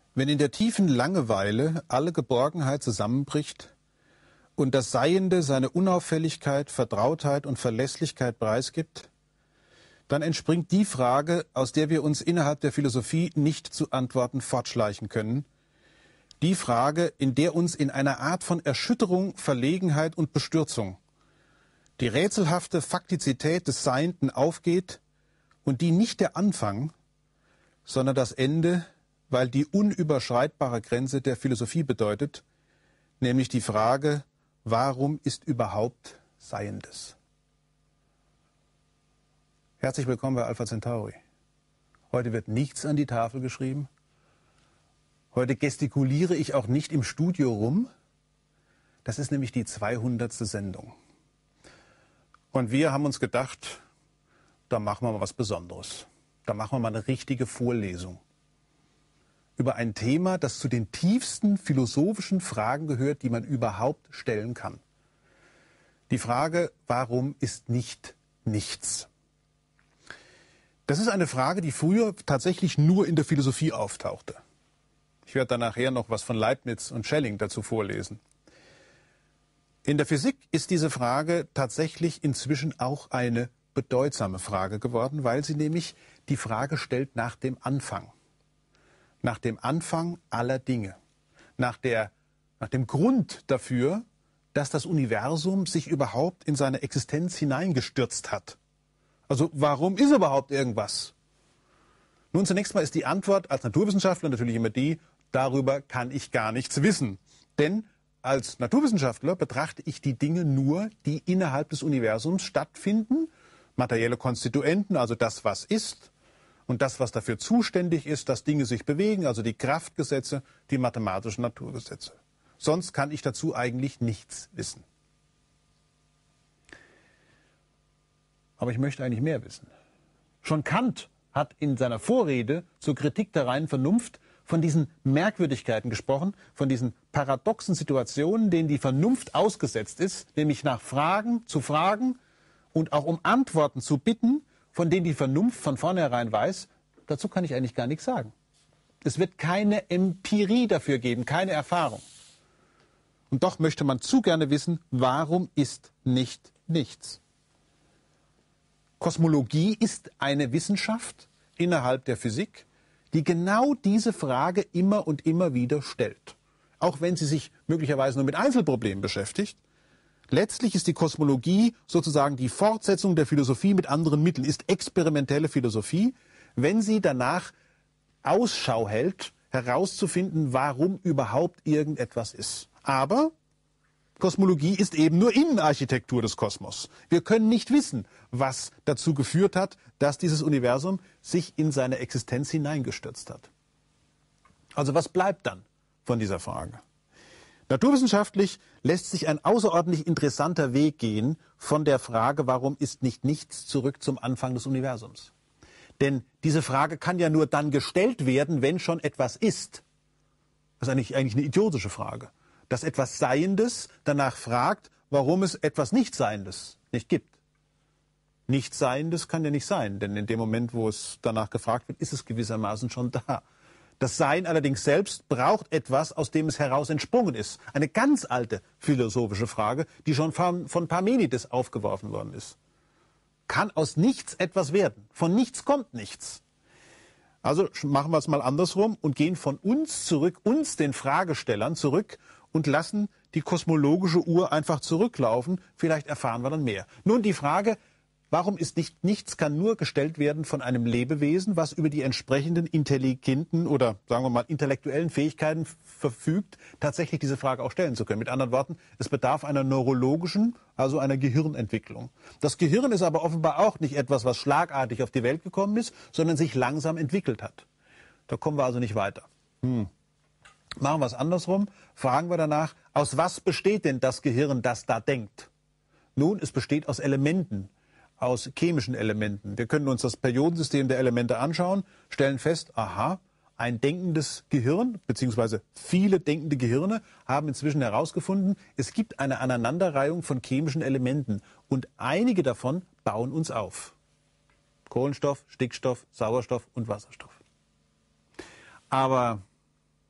Wenn in der tiefen Langeweile alle Geborgenheit zusammenbricht und das Seiende seine Unauffälligkeit, Vertrautheit und Verlässlichkeit preisgibt, dann entspringt die Frage, aus der wir uns innerhalb der Philosophie nicht zu Antworten fortschleichen können. Die Frage, in der uns in einer Art von Erschütterung, Verlegenheit und Bestürzung die rätselhafte Faktizität des Seienden aufgeht und die nicht der Anfang, sondern das Ende, weil die unüberschreitbare Grenze der Philosophie bedeutet, nämlich die Frage, warum ist überhaupt Seiendes? Herzlich willkommen bei Alpha Centauri. Heute wird nichts an die Tafel geschrieben. Heute gestikuliere ich auch nicht im Studio rum. Das ist nämlich die 200. Sendung. Und wir haben uns gedacht, da machen wir mal was Besonderes. Da machen wir mal eine richtige Vorlesung über ein Thema, das zu den tiefsten philosophischen Fragen gehört, die man überhaupt stellen kann. Die Frage, warum ist nicht nichts? Das ist eine Frage, die früher tatsächlich nur in der Philosophie auftauchte. Ich werde dann nachher noch was von Leibniz und Schelling dazu vorlesen. In der Physik ist diese Frage tatsächlich inzwischen auch eine bedeutsame Frage geworden, weil sie nämlich die Frage stellt nach dem Anfang. Nach dem Anfang aller Dinge. Nach dem Grund dafür, dass das Universum sich überhaupt in seine Existenz hineingestürzt hat. Also warum ist überhaupt irgendwas? Nun, zunächst mal ist die Antwort als Naturwissenschaftler natürlich immer die, darüber kann ich gar nichts wissen. Denn als Naturwissenschaftler betrachte ich die Dinge nur, die innerhalb des Universums stattfinden. Materielle Konstituenten, also das, was ist. Und das, was dafür zuständig ist, dass Dinge sich bewegen, also die Kraftgesetze, die mathematischen Naturgesetze. Sonst kann ich dazu eigentlich nichts wissen. Aber ich möchte eigentlich mehr wissen. Schon Kant hat in seiner Vorrede zur Kritik der reinen Vernunft von diesen Merkwürdigkeiten gesprochen, von diesen paradoxen Situationen, denen die Vernunft ausgesetzt ist, nämlich nach Fragen zu fragen und auch um Antworten zu bitten, von denen die Vernunft von vornherein weiß, dazu kann ich eigentlich gar nichts sagen. Es wird keine Empirie dafür geben, keine Erfahrung. Und doch möchte man zu gerne wissen, warum ist nicht nichts? Kosmologie ist eine Wissenschaft innerhalb der Physik, die genau diese Frage immer und immer wieder stellt. Auch wenn sie sich möglicherweise nur mit Einzelproblemen beschäftigt. Letztlich ist die Kosmologie sozusagen die Fortsetzung der Philosophie mit anderen Mitteln, ist experimentelle Philosophie, wenn sie danach Ausschau hält, herauszufinden, warum überhaupt irgendetwas ist. Aber Kosmologie ist eben nur Innenarchitektur des Kosmos. Wir können nicht wissen, was dazu geführt hat, dass dieses Universum sich in seine Existenz hineingestürzt hat. Also was bleibt dann von dieser Frage? Naturwissenschaftlich lässt sich ein außerordentlich interessanter Weg gehen von der Frage, warum ist nicht nichts, zurück zum Anfang des Universums. Denn diese Frage kann ja nur dann gestellt werden, wenn schon etwas ist. Das ist eigentlich eine idiotische Frage. Dass etwas Seiendes danach fragt, warum es etwas Nichtseiendes nicht gibt. Nichtseiendes kann ja nicht sein, denn in dem Moment, wo es danach gefragt wird, ist es gewissermaßen schon da. Das Sein allerdings selbst braucht etwas, aus dem es heraus entsprungen ist. Eine ganz alte philosophische Frage, die schon von Parmenides aufgeworfen worden ist. Kann aus nichts etwas werden? Von nichts kommt nichts. Also machen wir es mal andersrum und gehen von uns zurück, uns den Fragestellern zurück und lassen die kosmologische Uhr einfach zurücklaufen. Vielleicht erfahren wir dann mehr. Nun die Frage, warum ist nicht nichts, kann nur gestellt werden von einem Lebewesen, was über die entsprechenden intelligenten oder sagen wir mal intellektuellen Fähigkeiten verfügt, tatsächlich diese Frage auch stellen zu können. Mit anderen Worten, es bedarf einer neurologischen, also einer Gehirnentwicklung. Das Gehirn ist aber offenbar auch nicht etwas, was schlagartig auf die Welt gekommen ist, sondern sich langsam entwickelt hat. Da kommen wir also nicht weiter. Machen wir es andersrum, fragen wir danach, aus was besteht denn das Gehirn, das da denkt? Nun, es besteht aus Elementen, aus chemischen Elementen. Wir können uns das Periodensystem der Elemente anschauen, stellen fest, aha, ein denkendes Gehirn, beziehungsweise viele denkende Gehirne haben inzwischen herausgefunden, es gibt eine Aneinanderreihung von chemischen Elementen und einige davon bauen uns auf. Kohlenstoff, Stickstoff, Sauerstoff und Wasserstoff. Aber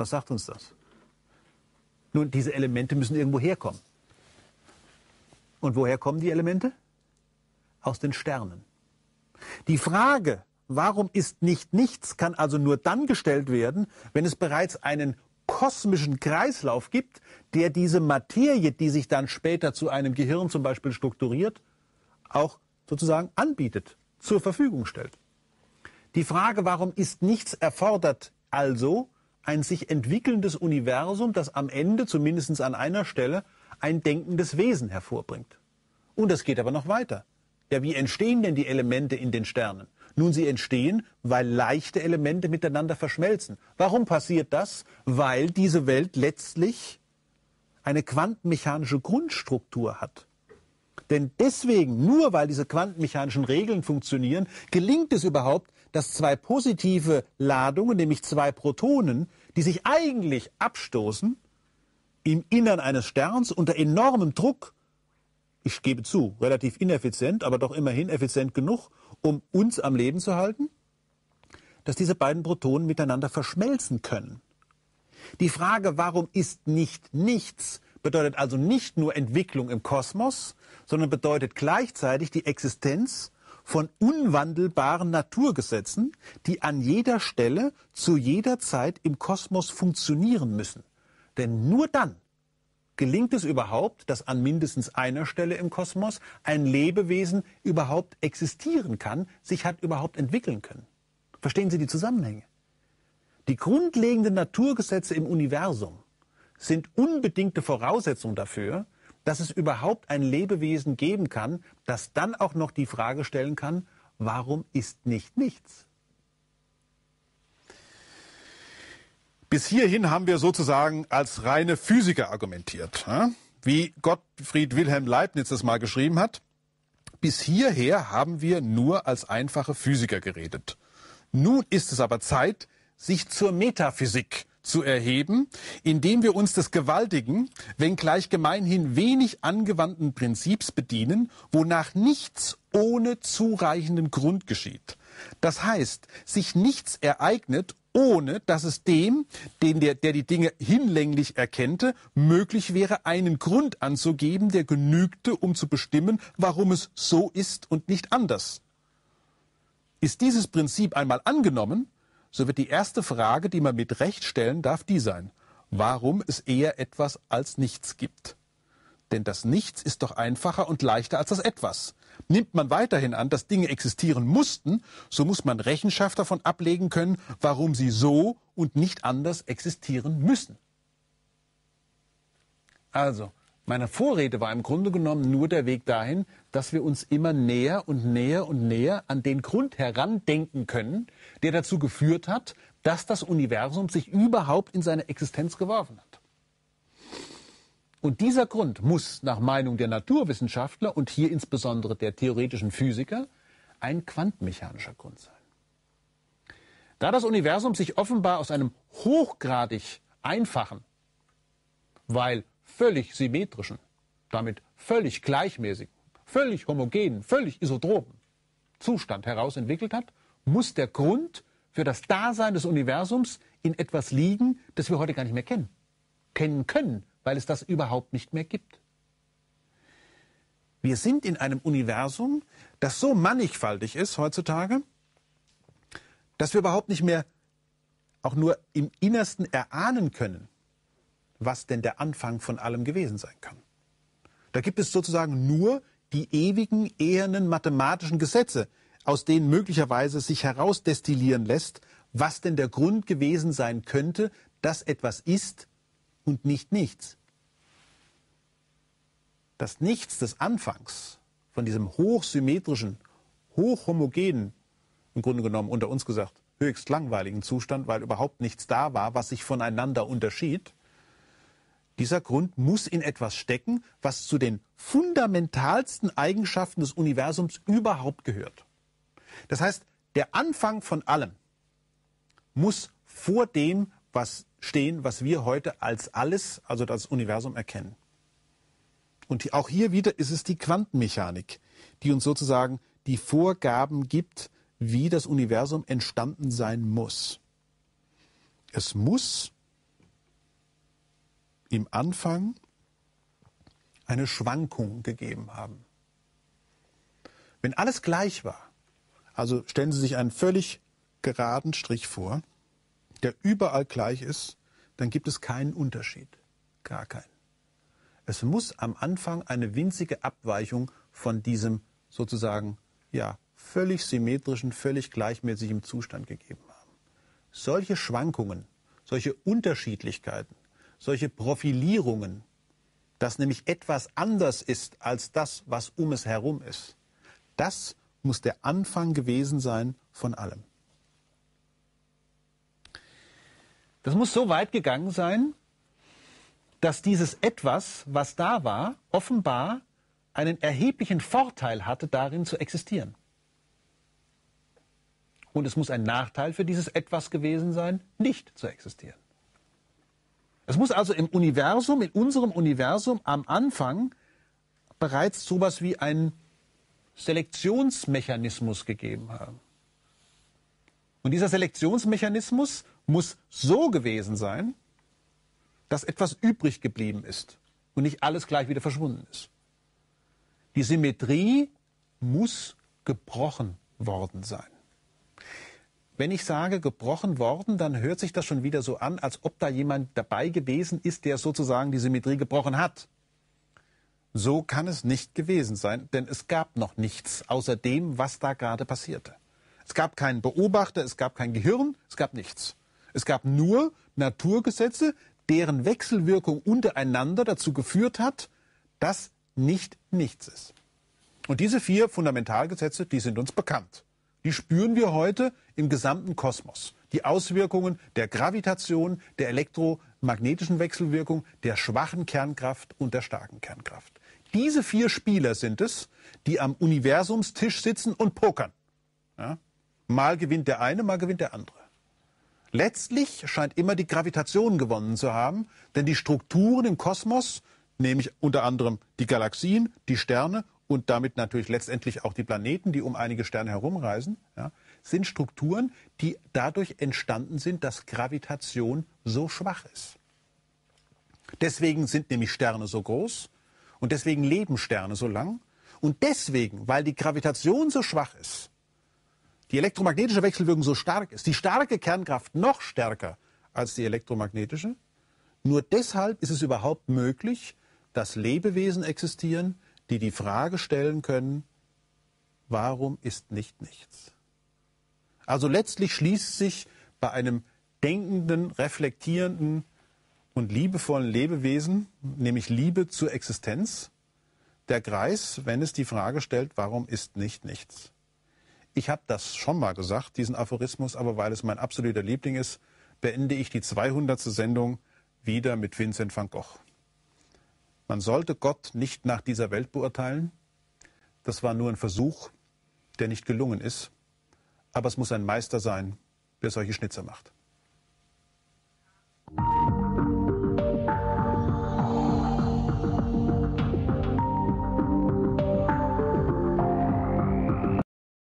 Was sagt uns das? Nun, diese Elemente müssen irgendwo herkommen. Und woher kommen die Elemente? Aus den Sternen. Die Frage, warum ist nicht nichts, kann also nur dann gestellt werden, wenn es bereits einen kosmischen Kreislauf gibt, der diese Materie, die sich dann später zu einem Gehirn zum Beispiel strukturiert, auch sozusagen anbietet, zur Verfügung stellt. Die Frage, warum ist nichts, erfordert also ein sich entwickelndes Universum, das am Ende, zumindest an einer Stelle, ein denkendes Wesen hervorbringt. Und das geht aber noch weiter. Ja, wie entstehen denn die Elemente in den Sternen? Nun, sie entstehen, weil leichte Elemente miteinander verschmelzen. Warum passiert das? Weil diese Welt letztlich eine quantenmechanische Grundstruktur hat. Denn deswegen, nur weil diese quantenmechanischen Regeln funktionieren, gelingt es überhaupt, dass zwei positive Ladungen, nämlich zwei Protonen, die sich eigentlich abstoßen, im Innern eines Sterns unter enormem Druck, ich gebe zu, relativ ineffizient, aber doch immerhin effizient genug, um uns am Leben zu halten, dass diese beiden Protonen miteinander verschmelzen können. Die Frage, warum ist nicht nichts, bedeutet also nicht nur Entwicklung im Kosmos, sondern bedeutet gleichzeitig die Existenz von unwandelbaren Naturgesetzen, die an jeder Stelle zu jeder Zeit im Kosmos funktionieren müssen. Denn nur dann gelingt es überhaupt, dass an mindestens einer Stelle im Kosmos ein Lebewesen überhaupt existieren kann, sich hat überhaupt entwickeln können. Verstehen Sie die Zusammenhänge? Die grundlegenden Naturgesetze im Universum sind unbedingte Voraussetzung dafür, dass es überhaupt ein Lebewesen geben kann, das dann auch noch die Frage stellen kann, warum ist nicht nichts? Bis hierhin haben wir sozusagen als reine Physiker argumentiert. Wie Gottfried Wilhelm Leibniz das mal geschrieben hat. Bis hierher haben wir nur als einfache Physiker geredet. Nun ist es aber Zeit, sich zur Metaphysik zu erheben, indem wir uns des gewaltigen, wenngleich gemeinhin wenig angewandten Prinzips bedienen, wonach nichts ohne zureichenden Grund geschieht. Das heißt, sich nichts ereignet, ohne dass es dem, der die Dinge hinlänglich erkennte, möglich wäre, einen Grund anzugeben, der genügte, um zu bestimmen, warum es so ist und nicht anders. Ist dieses Prinzip einmal angenommen, so wird die erste Frage, die man mit Recht stellen darf, die sein: Warum es eher etwas als nichts gibt? Denn das Nichts ist doch einfacher und leichter als das Etwas. Nimmt man weiterhin an, dass Dinge existieren mussten, so muss man Rechenschaft davon ablegen können, warum sie so und nicht anders existieren müssen. Also, meine Vorrede war im Grunde genommen nur der Weg dahin, dass wir uns immer näher und näher und näher an den Grund herandenken können, der dazu geführt hat, dass das Universum sich überhaupt in seine Existenz geworfen hat. Und dieser Grund muss nach Meinung der Naturwissenschaftler und hier insbesondere der theoretischen Physiker ein quantenmechanischer Grund sein. Da das Universum sich offenbar aus einem hochgradig einfachen, weil völlig symmetrischen, damit völlig gleichmäßigen, völlig homogenen, völlig isotropen Zustand heraus entwickelt hat, muss der Grund für das Dasein des Universums in etwas liegen, das wir heute gar nicht mehr kennen können, weil es das überhaupt nicht mehr gibt. Wir sind in einem Universum, das so mannigfaltig ist heutzutage, dass wir überhaupt nicht mehr auch nur im Innersten erahnen können, was denn der Anfang von allem gewesen sein kann. Da gibt es sozusagen nur die ewigen, ehernen mathematischen Gesetze, aus denen möglicherweise sich herausdestillieren lässt, was denn der Grund gewesen sein könnte, dass etwas ist und nicht nichts. Das Nichts des Anfangs von diesem hochsymmetrischen, hochhomogenen, im Grunde genommen unter uns gesagt, höchst langweiligen Zustand, weil überhaupt nichts da war, was sich voneinander unterschied. Dieser Grund muss in etwas stecken, was zu den fundamentalsten Eigenschaften des Universums überhaupt gehört. Das heißt, der Anfang von allem muss vor dem was stehen, was wir heute als alles, also das Universum, erkennen. Und auch hier wieder ist es die Quantenmechanik, die uns sozusagen die Vorgaben gibt, wie das Universum entstanden sein muss. Es muss im Anfang eine Schwankung gegeben haben. Wenn alles gleich war, also stellen Sie sich einen völlig geraden Strich vor, der überall gleich ist, dann gibt es keinen Unterschied. Gar keinen. Es muss am Anfang eine winzige Abweichung von diesem sozusagen völlig symmetrischen, völlig gleichmäßigen Zustand gegeben haben. Solche Schwankungen, solche Unterschiedlichkeiten, solche Profilierungen, dass nämlich etwas anders ist als das, was um es herum ist, das muss der Anfang gewesen sein von allem. Das muss so weit gegangen sein, dass dieses Etwas, was da war, offenbar einen erheblichen Vorteil hatte, darin zu existieren. Und es muss ein Nachteil für dieses Etwas gewesen sein, nicht zu existieren. Es muss also im Universum, in unserem Universum am Anfang bereits sowas wie einen Selektionsmechanismus gegeben haben. Und dieser Selektionsmechanismus muss so gewesen sein, dass etwas übrig geblieben ist und nicht alles gleich wieder verschwunden ist. Die Symmetrie muss gebrochen worden sein. Wenn ich sage gebrochen worden, dann hört sich das schon wieder so an, als ob da jemand dabei gewesen ist, der sozusagen die Symmetrie gebrochen hat. So kann es nicht gewesen sein, denn es gab noch nichts außer dem, was da gerade passierte. Es gab keinen Beobachter, es gab kein Gehirn, es gab nichts. Es gab nur Naturgesetze, deren Wechselwirkung untereinander dazu geführt hat, dass nicht nichts ist. Und diese 4 Fundamentalgesetze, die sind uns bekannt. Die spüren wir heute im gesamten Kosmos. Die Auswirkungen der Gravitation, der elektromagnetischen Wechselwirkung, der schwachen Kernkraft und der starken Kernkraft. Diese 4 Spieler sind es, die am Universumstisch sitzen und pokern. Ja? Mal gewinnt der eine, mal gewinnt der andere. Letztlich scheint immer die Gravitation gewonnen zu haben, denn die Strukturen im Kosmos, nämlich unter anderem die Galaxien, die Sterne und damit natürlich letztendlich auch die Planeten, die um einige Sterne herumreisen, sind Strukturen, die dadurch entstanden sind, dass Gravitation so schwach ist. Deswegen sind nämlich Sterne so groß und deswegen leben Sterne so lang und deswegen, weil die Gravitation so schwach ist, die elektromagnetische Wechselwirkung so stark ist, die starke Kernkraft noch stärker als die elektromagnetische, nur deshalb ist es überhaupt möglich, dass Lebewesen existieren, die die Frage stellen können, warum ist nicht nichts? Also letztlich schließt sich bei einem denkenden, reflektierenden und liebevollen Lebewesen, nämlich Liebe zur Existenz, der Kreis, wenn es die Frage stellt, warum ist nicht nichts? Ich habe das schon mal gesagt, diesen Aphorismus, aber weil es mein absoluter Liebling ist, beende ich die 200. Sendung wieder mit Vincent van Gogh. Man sollte Gott nicht nach dieser Welt beurteilen. Das war nur ein Versuch, der nicht gelungen ist. Aber es muss ein Meister sein, der solche Schnitzer macht.